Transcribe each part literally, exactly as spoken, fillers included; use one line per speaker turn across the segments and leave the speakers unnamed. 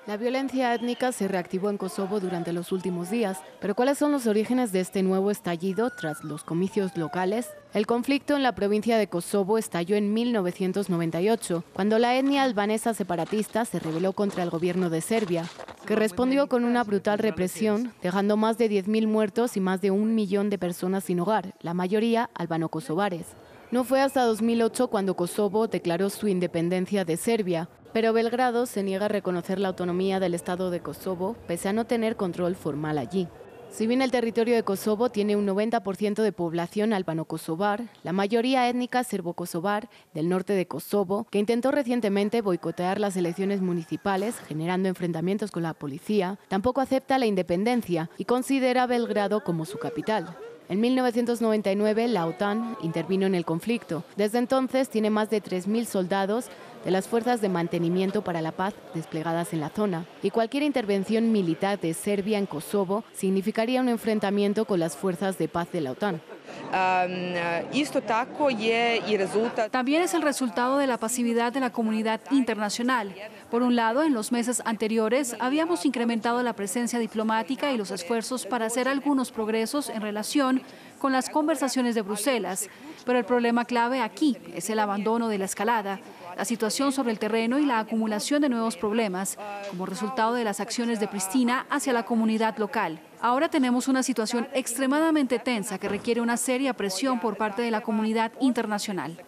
La violencia étnica se reactivó en Kosovo durante los últimos días, pero ¿cuáles son los orígenes de este nuevo estallido tras los comicios locales? El conflicto en la provincia de Kosovo estalló en mil novecientos noventa y ocho, cuando la etnia albanesa separatista se rebeló contra el gobierno de Serbia, que respondió con una brutal represión, dejando más de diez mil muertos y más de un millón de personas sin hogar, la mayoría albano-kosovares. No fue hasta dos mil ocho cuando Kosovo declaró su independencia de Serbia, pero Belgrado se niega a reconocer la autonomía del Estado de Kosovo, pese a no tener control formal allí. Si bien el territorio de Kosovo tiene un noventa por ciento de población albano-kosovar, la mayoría étnica serbo-kosovar del norte de Kosovo, que intentó recientemente boicotear las elecciones municipales, generando enfrentamientos con la policía, tampoco acepta la independencia y considera a Belgrado como su capital. En mil novecientos noventa y nueve, la OTAN intervino en el conflicto. Desde entonces, tiene más de tres mil soldados de las fuerzas de mantenimiento para la paz desplegadas en la zona. Y cualquier intervención militar de Serbia en Kosovo significaría un enfrentamiento con las fuerzas de paz de la OTAN.
También es el resultado de la pasividad de la comunidad internacional. Por un lado, en los meses anteriores habíamos incrementado la presencia diplomática y los esfuerzos para hacer algunos progresos en relación con las conversaciones de Bruselas, pero el problema clave aquí es el abandono de la escalada, la situación sobre el terreno y la acumulación de nuevos problemas como resultado de las acciones de Pristina hacia la comunidad local. Ahora tenemos una situación extremadamente tensa que requiere una seria presión por parte de la comunidad internacional.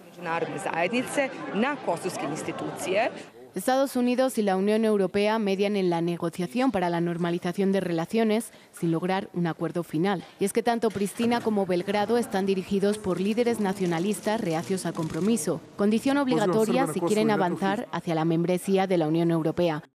Estados Unidos y la Unión Europea median en la negociación para la normalización de relaciones sin lograr un acuerdo final. Y es que tanto Pristina como Belgrado están dirigidos por líderes nacionalistas reacios al compromiso, condición obligatoria si quieren avanzar hacia la membresía de la Unión Europea.